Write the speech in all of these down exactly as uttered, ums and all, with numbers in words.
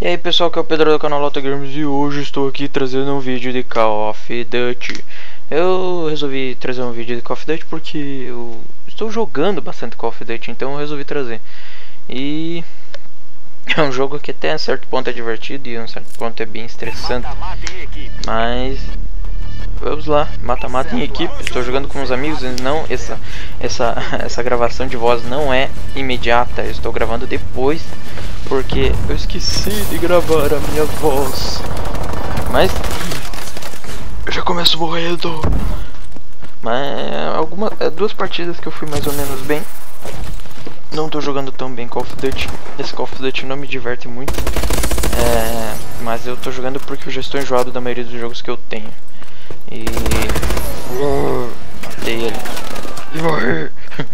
E aí pessoal, que é o Pedro do canal Lota Games e hoje estou aqui trazendo um vídeo de Call of Duty. Eu resolvi trazer um vídeo de Call of Duty porque eu estou jogando bastante Call of Duty, então eu resolvi trazer. E é um jogo que até a certo ponto é divertido e a um certo ponto é bem estressante. Mas vamos lá, mata-mata em equipe. Estou jogando com os amigos, não essa essa essa gravação de voz não é imediata. Eu estou gravando depois porque eu esqueci de gravar a minha voz. Mas eu já começo morrendo. Mas algumas duas partidas que eu fui mais ou menos bem. Não tô jogando tão bem Call of Duty. Esse Call of Duty não me diverte muito. É, mas eu tô jogando porque eu já estou enjoado da maioria dos jogos que eu tenho. E uh, matei ele e morri.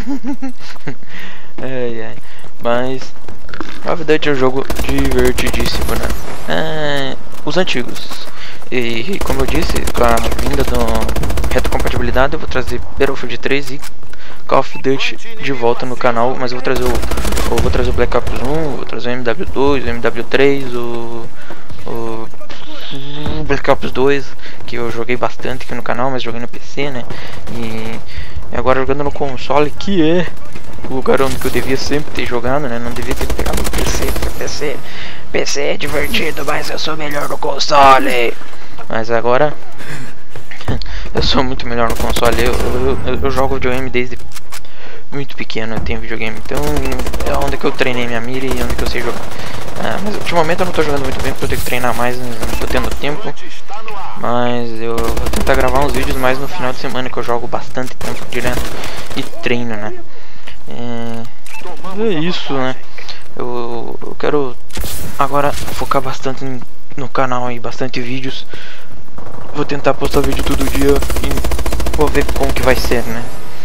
Ai, ai. Mas Call of Duty é um jogo divertidíssimo, né? É, os antigos. E como eu disse, com a vinda do retrocompatibilidade, eu vou trazer Battlefield três e Call of Duty de volta no canal. Mas eu vou trazer o, eu vou trazer o Black Ops um, vou trazer o M W dois, o M W três, o, o Black Ops dois, que eu joguei bastante aqui no canal, mas joguei no P C, né? E agora jogando no console, que é o lugar onde eu devia sempre ter jogado, né? Não devia ter pegado no P C, porque P C, P C é divertido, mas eu sou melhor no console. Mas agora eu sou muito melhor no console. Eu, eu, eu, eu jogo videogame desde muito pequeno, eu tenho videogame, então é onde que eu treinei minha mira e onde que eu sei jogar. Ah, mas ultimamente eu não tô jogando muito bem porque eu tenho que treinar mais, não tô tendo tempo. Mas eu vou tentar gravar uns vídeos mais no final de semana, que eu jogo bastante tempo direto e treino, né? É, é isso, né? Eu, eu quero agora focar bastante no canal aí, bastante vídeos. Vou tentar postar vídeo todo dia e vou ver como que vai ser, né?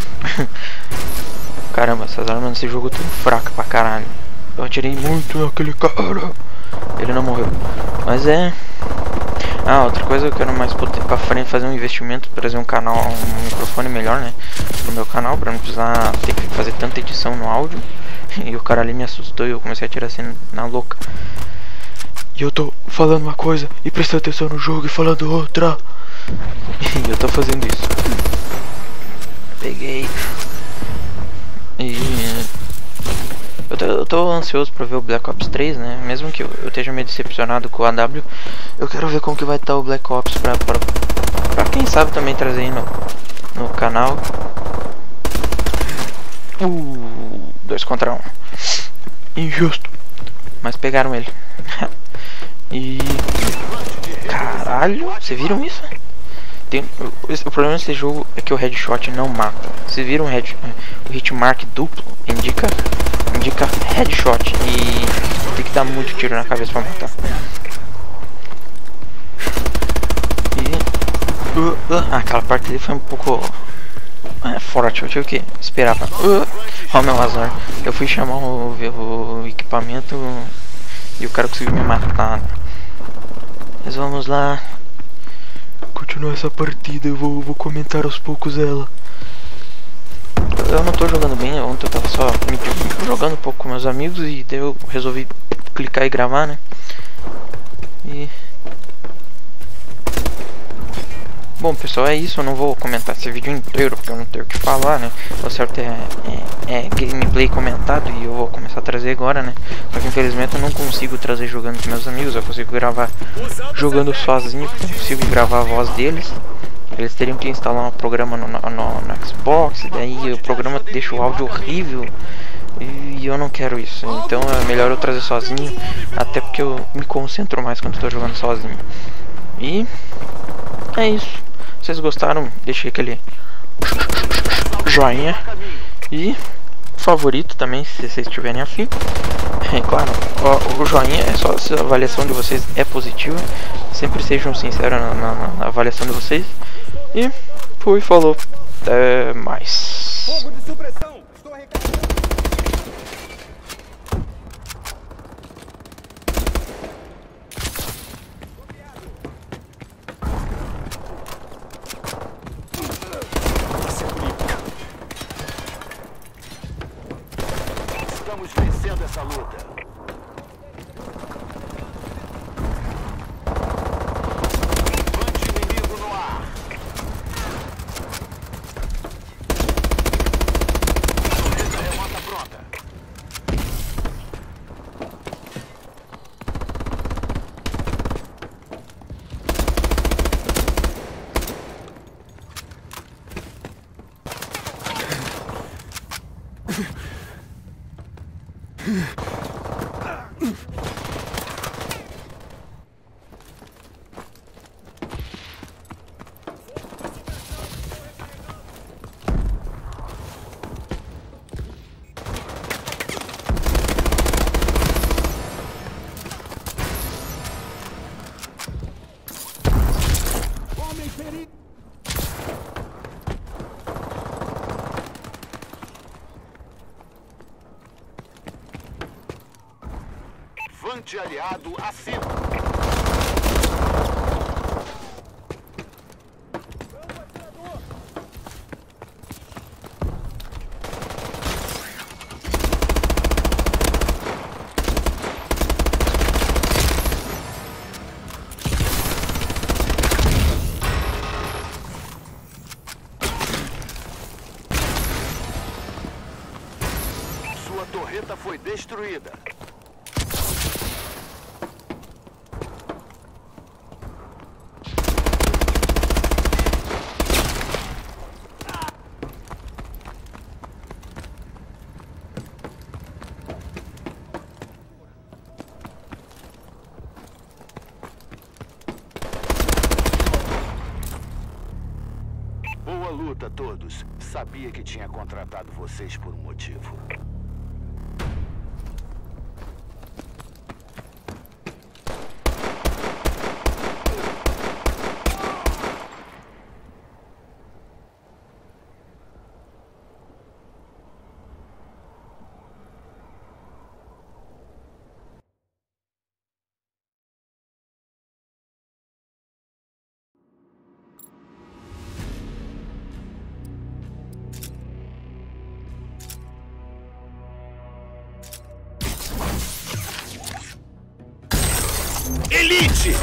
Caramba, essas armas nesse jogo tão fracas pra caralho. Eu atirei muito naquele cara. Ele não morreu. Mas é... Ah, outra coisa, eu quero mais pra frente fazer um investimento, trazer um canal, um microfone melhor, né? Pro meu canal, pra não precisar ter que fazer tanta edição no áudio. E o cara ali me assustou e eu comecei a atirar assim na louca. E eu tô falando uma coisa e prestando atenção no jogo e falando outra. E eu tô fazendo isso. Peguei. E eu tô, eu tô ansioso pra ver o Black Ops três, né? Mesmo que eu, eu esteja meio decepcionado com o A W, eu quero ver como que vai estar o Black Ops pra, pra, pra quem sabe também trazer aí no, no canal. Uh, dois contra um. Injusto. Mas pegaram ele. E... Caralho, vocês viram isso? Tem, o, o problema desse jogo é que o headshot não mata. Vocês viram o, head, o hitmark duplo? Indica, indica headshot. E tem que dar muito tiro na cabeça pra matar. E... Uh, uh, ah, aquela parte ali foi um pouco... É, forte, eu tive que esperar pra... Uh, ó, meu azar. Eu fui chamar o, o equipamento e o cara conseguiu me matar. Mas vamos lá. Continuar essa partida, eu vou, vou comentar aos poucos ela. Eu não tô jogando bem, ontem eu tava só me, jogando um pouco com meus amigos e daí eu resolvi clicar e gravar, né? E... Bom pessoal, é isso, eu não vou comentar esse vídeo inteiro porque eu não tenho o que falar, né? O certo é, é, é gameplay comentado e eu vou começar a trazer agora, né? Só que infelizmente eu não consigo trazer jogando com meus amigos, eu consigo gravar jogando sozinho, porque eu não consigo gravar a voz deles. Eles teriam que instalar um programa no, no, no Xbox, daí o programa deixa o áudio horrível e eu não quero isso. Então é melhor eu trazer sozinho, até porque eu me concentro mais quando estou jogando sozinho. E é isso. Vocês gostaram? Deixei aquele joinha e favorito também, se vocês tiverem afim. É claro, o, o joinha é só se a avaliação de vocês é positiva. Sempre sejam sinceros na, na, na avaliação de vocês. E fui, falou, até mais. Fogo de supressão. Estou arrecarregando. Estamos vencendo essa luta. Vante aliado acima. Sua torreta foi destruída. Boa luta, todos. Sabia que tinha contratado vocês por um motivo. Elite!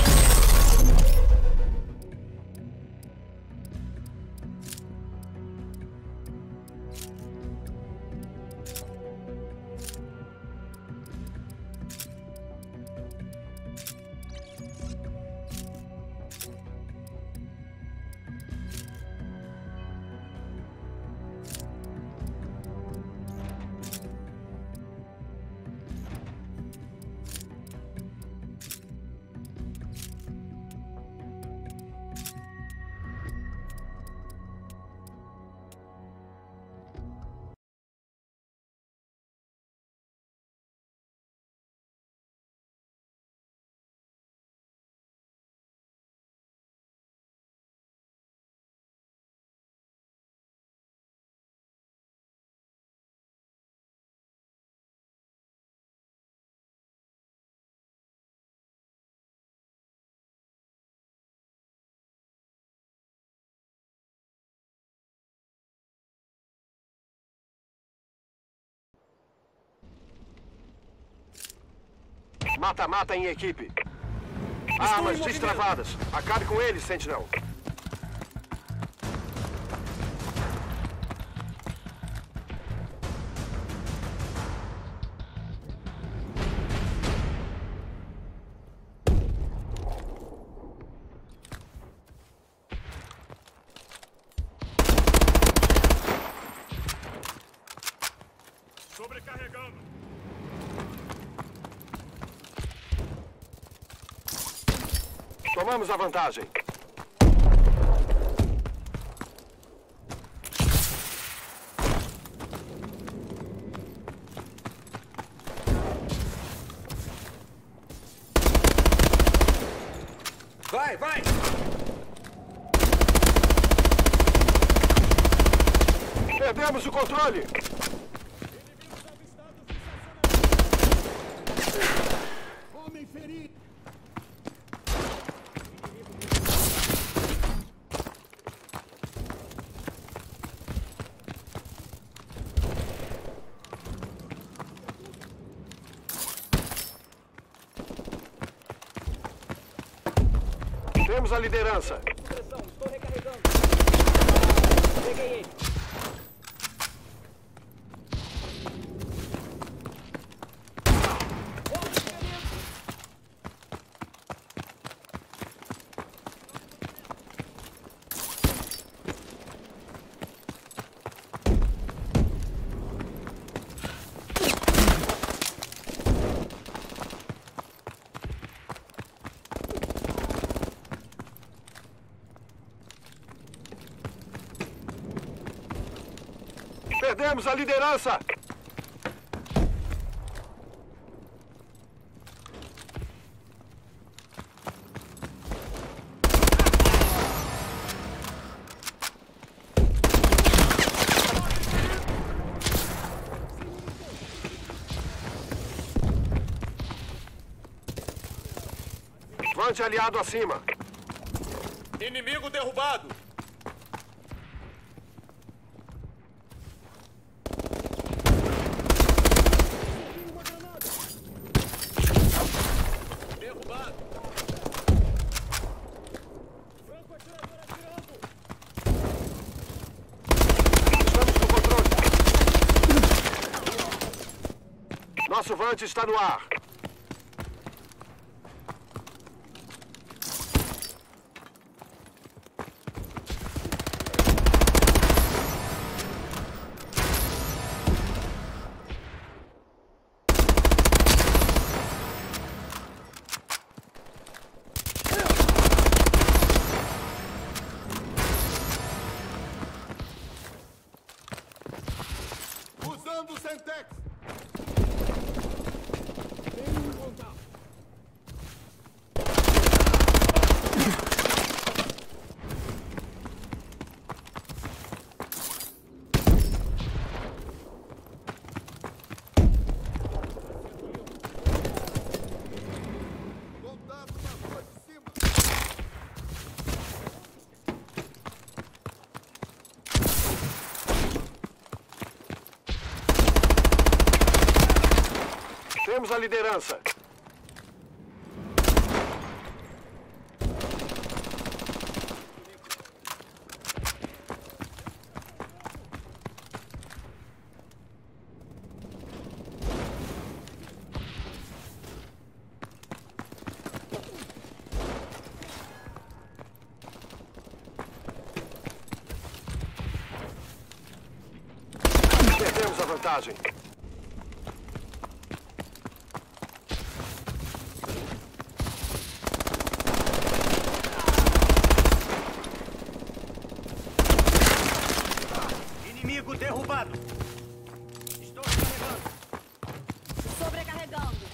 Mata-mata em equipe. Armas destravadas. Acabe com eles, Sentinel. Sobrecarregando. Tomamos a vantagem. Vai, vai! Perdemos o controle. Homem ferido! Temos a liderança. Estou recarregando. Peguei ele. Perdemos a liderança! Vante aliado acima. Inimigo derrubado. Derrubado. Franco atirador atirando. Estamos no controle. Nosso Vante está no ar. Usando o Semtex. Tem um contato. Contato na rua de cima. Temos a liderança. Perdemos a vantagem. Inimigo derrubado. Estou recarregando. Sobrecarregando.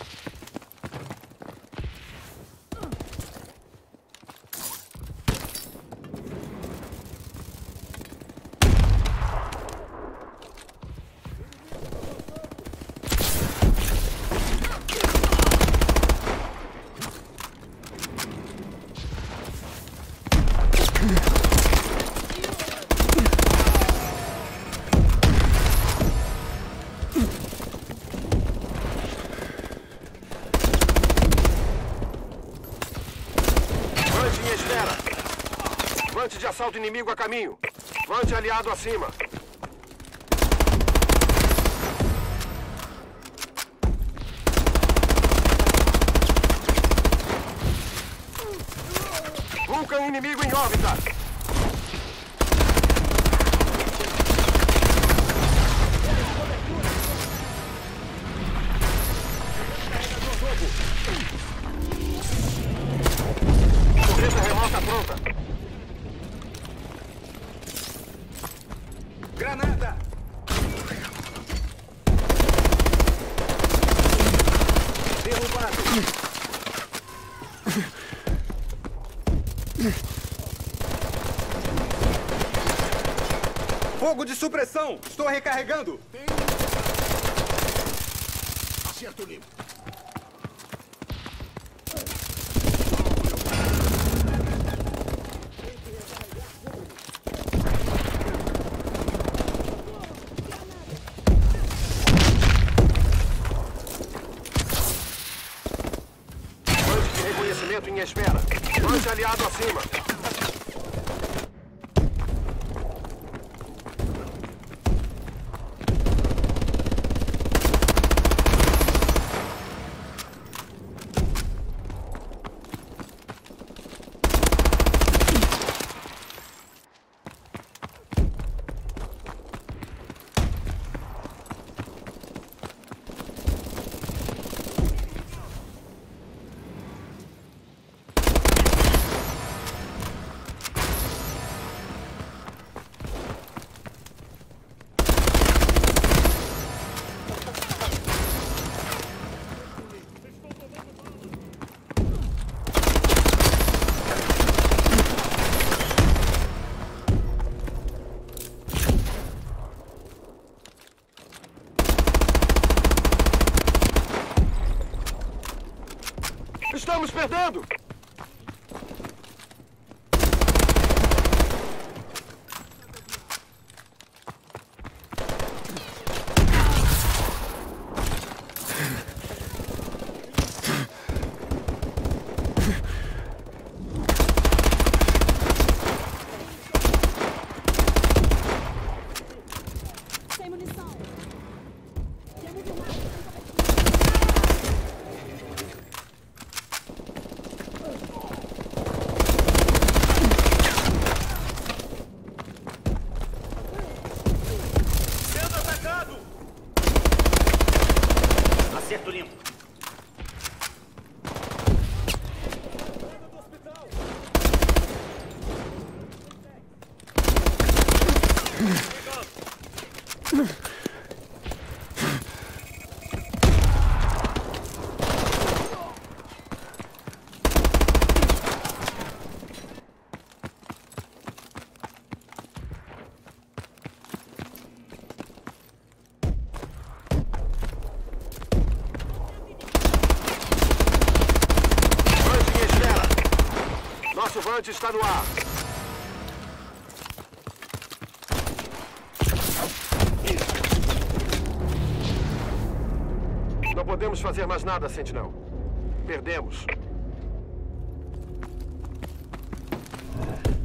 Vante em espera. Vante de assalto inimigo a caminho. Vante aliado acima. Vulcan inimigo em órbita. Correta remota pronta. Granada. Derrubado. Fogo de supressão. Estou recarregando. Acerto limpo. Vante de reconhecimento em espera. Vante aliado acima. Estamos perdendo! Sem munição. Temos um raio. Sendo atacado! Acerto limpo. Do hospital. Vante em espera. Nosso Vante está no ar. Não podemos fazer mais nada, Sentinel. Perdemos.